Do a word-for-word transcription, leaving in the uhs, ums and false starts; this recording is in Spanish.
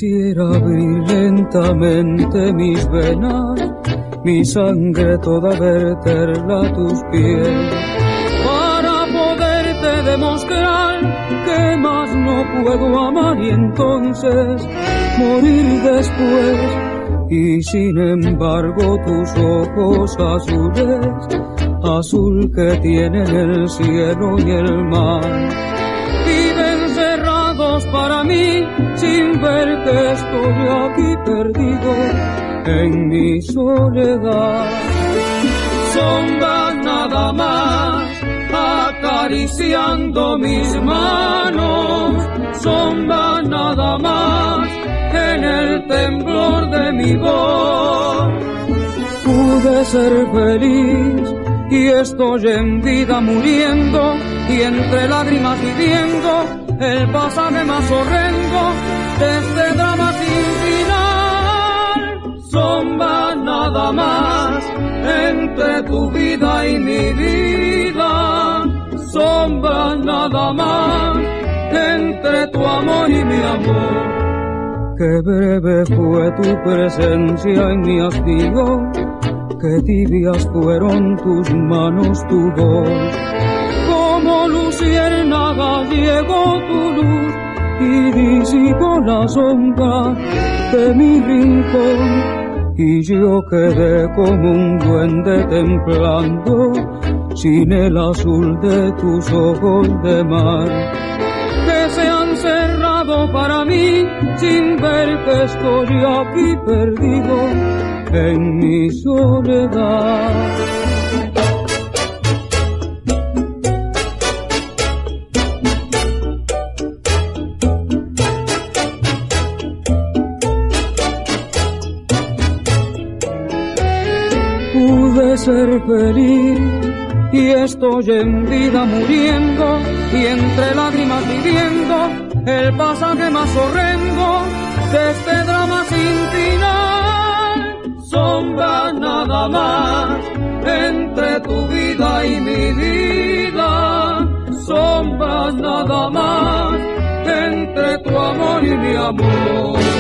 Quisiera abrir lentamente mis venas, mi sangre toda verterla a tus pies, para poderte demostrar que más no puedo amar y entonces morir después. Y sin embargo tus ojos azules, azul que tienen el cielo y el mar, viven cerrados para mí sin ver que estoy aquí perdido en mi soledad. Sombras nada más acariciando mis manos, sombras nada más en el temblor de mi voz. Pude ser feliz y estoy en vida muriendo, y entre lágrimas viviendo el pasaje más horrendo de este drama sin final. Sombra nada más entre tu vida y mi vida, sombra nada más entre tu amor y mi amor. Qué breve fue tu presencia en mi hastío, qué tibias fueron tus manos, tu voz. Como luciérnaga llegó tu luz y disipó la sombra de mi rincón, y yo quedé como un duende templando sin el azul de tus ojos de mar, que se han cerrado para mí sin ver que estoy aquí perdido en mi soledad. Pude ser feliz y estoy en vida muriendo, y entre lágrimas viviendo el pasaje más horrendo de este drama sin final. Sombra nada más entre tu vida y mi vida, sombra nada más entre tu amor y mi amor.